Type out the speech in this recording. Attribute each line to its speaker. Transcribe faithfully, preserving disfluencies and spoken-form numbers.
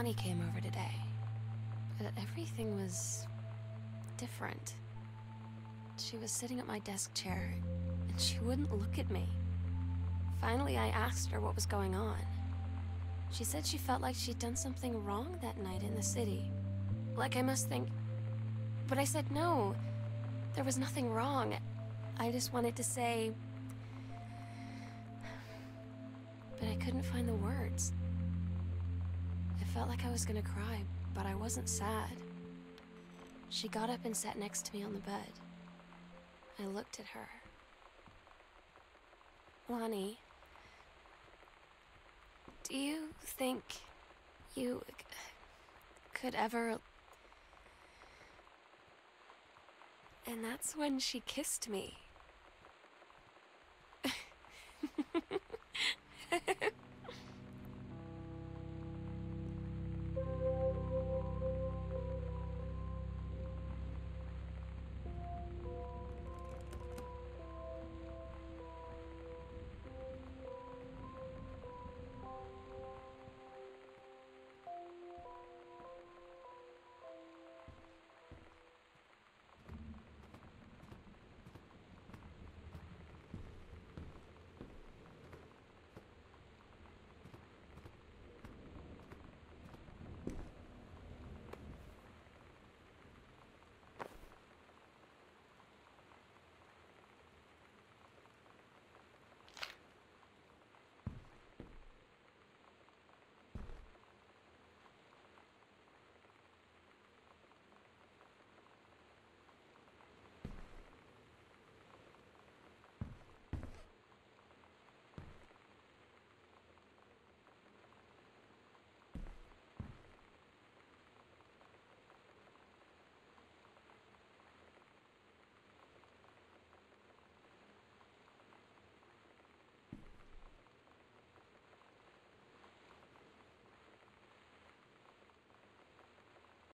Speaker 1: Lonnie came over today, but everything was different. She was sitting at my desk chair, and she wouldn't look at me. Finally, I asked her what was going on. She said she felt like she'd done something wrong that night in the city. Like I must think... But I said no. There was nothing wrong. I just wanted to say... But I couldn't find the words. I felt like I was gonna cry, but I wasn't sad. She got up and sat next to me on the bed. I looked at her. Lonnie, do you think you could ever... And that's when she kissed me.